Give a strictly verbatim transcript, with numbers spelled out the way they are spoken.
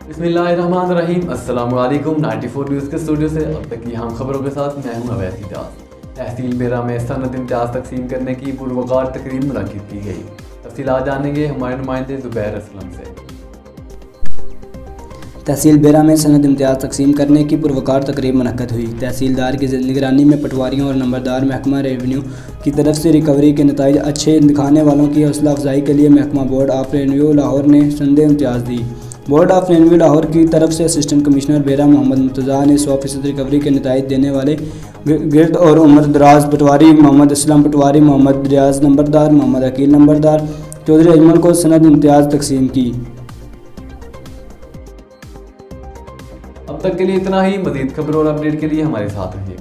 बिस्मिल्लाहिर्रहमानिर्रहीम। अस्सलाम वालेकुम। नाइन्टी फोर न्यूज़ के स्टूडियो से अब तक की हम खबरों के साथ मैं हूं अवैस इजाज़। तहसील बेरा में सनद इम्तियाज़ तकसीम करने की पुरवकार तकरीब मुनक़्क़िद की गई। तफसीलात जानेंगे हमारे नुमाइंदे ज़ुबैर असलम से। तहसील बेरा में सनद इम्तियाज़ तकसीम करने की पुरवकार तकरीब मुनक़्क़िद हुई। तहसीलदार की निगरानी में पटवारियों और नंबरदार महकमा रेवेन्यू की तरफ से रिकवरी के नताइज अच्छे दिखाने वालों की हौसला अफजाई के लिए महकमा बोर्ड ऑफ रेवेन्यू लाहौर ने सनद इम्तियाज़ दी। बोर्ड ऑफ रेवेन्यू लाहौर की तरफ से असिस्टेंट कमिश्नर बेरा मोहम्मद मुर्तज़ा ने सौ फीसद रिकवरी के नताइज देने वाले गिरद और उम्र दराज पटवारी मोहम्मद असलम पटवारी मोहम्मद रियाज नंबरदार मोहम्मद अकील नंबरदार चौधरी अजमल को सनद इम्तियाज़ तकसीम की। अब तक के लिए इतना ही। मज़ीद खबरों और अपडेट के लिए हमारे साथ रहिए।